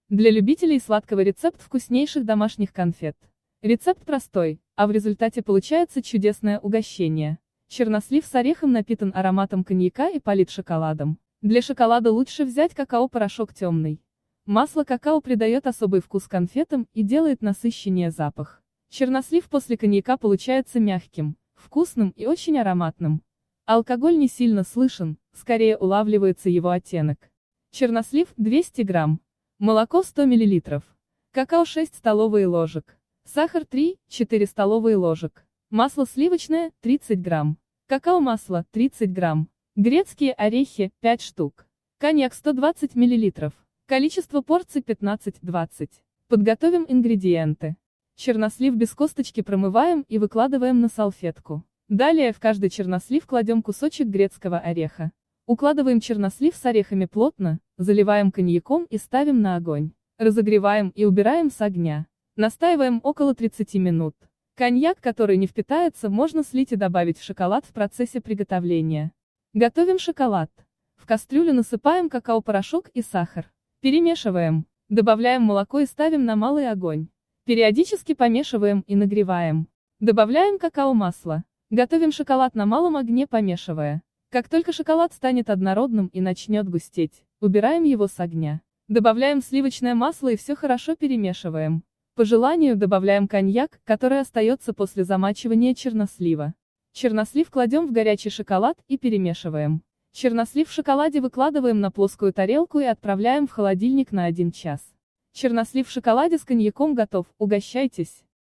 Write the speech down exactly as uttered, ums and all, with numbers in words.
Для любителей сладкого рецепт вкуснейших домашних конфет. Рецепт простой, а в результате получается чудесное угощение. Чернослив с орехом напитан ароматом коньяка и полит шоколадом. Для шоколада лучше взять какао-порошок темный. Масло какао придает особый вкус конфетам и делает насыщеннее запах. Чернослив после коньяка получается мягким, вкусным и очень ароматным. Алкоголь не сильно слышен, скорее улавливается его оттенок. Чернослив двести грамм. Молоко сто миллилитров. Какао шесть столовые ложек. Сахар три-четыре столовые ложек. Масло сливочное тридцать грамм. Какао-масло тридцать грамм. Грецкие орехи пять штук. Коньяк сто двадцать миллилитров. Количество порций пятнадцать-двадцать. Подготовим ингредиенты. Чернослив без косточки промываем и выкладываем на салфетку. Далее в каждый чернослив кладем кусочек грецкого ореха. Укладываем чернослив с орехами плотно, заливаем коньяком и ставим на огонь. Разогреваем и убираем с огня. Настаиваем около тридцати минут. Коньяк, который не впитается, можно слить и добавить в шоколад в процессе приготовления. Готовим шоколад. В кастрюлю насыпаем какао-порошок и сахар. Перемешиваем. Добавляем молоко и ставим на малый огонь. Периодически помешиваем и нагреваем. Добавляем какао-масло. Готовим шоколад на малом огне, помешивая. Как только шоколад станет однородным и начнет густеть, убираем его с огня. Добавляем сливочное масло и все хорошо перемешиваем. По желанию добавляем коньяк, который остается после замачивания чернослива. Чернослив кладем в горячий шоколад и перемешиваем. Чернослив в шоколаде выкладываем на плоскую тарелку и отправляем в холодильник на один час. Чернослив в шоколаде с коньяком готов, угощайтесь!